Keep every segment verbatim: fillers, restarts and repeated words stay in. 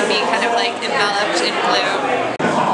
be kind of like enveloped in glue.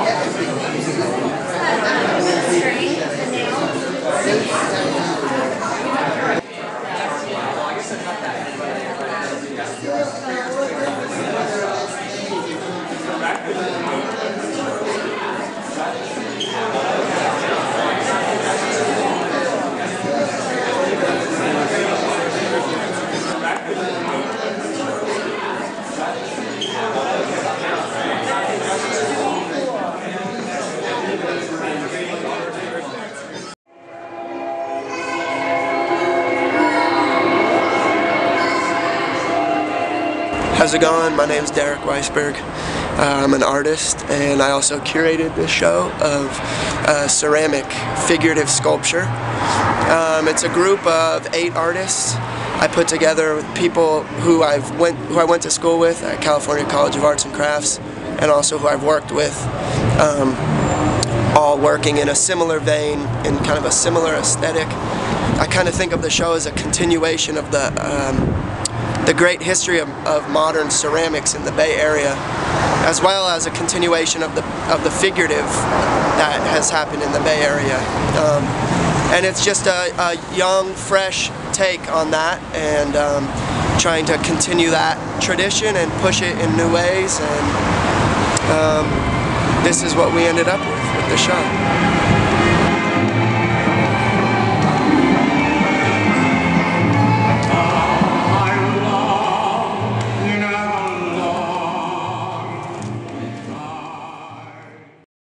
How's it going? My name is Derek Weisberg. Uh, I'm an artist, and I also curated this show of uh, ceramic figurative sculpture. Um, it's a group of eight artists I put together with people who I've went who I went to school with at California College of Arts and Crafts, and also who I've worked with. Um, all working in a similar vein, in kind of a similar aesthetic. I kind of think of the show as a continuation of the um, the great history of, of modern ceramics in the Bay Area, as well as a continuation of the of the figurative that has happened in the Bay Area. Um, and it's just a, a young, fresh take on that, and um, trying to continue that tradition and push it in new ways. And um, this is what we ended up with with the show.